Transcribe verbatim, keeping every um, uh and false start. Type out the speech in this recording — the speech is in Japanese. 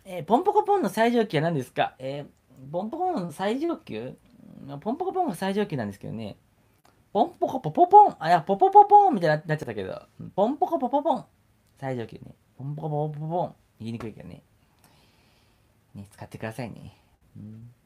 えーポンポコポンの最上級は何ですか？えーポンポコポンの最上級うんポンポコポンが最上級なんですけどね。ポンポコポポポンあ、いや、ポポポポンみたいになっちゃったけど、ポンポコポポポン最上級ね。ポンポコポポポン言いにくいけどね。ね、使ってくださいね。うん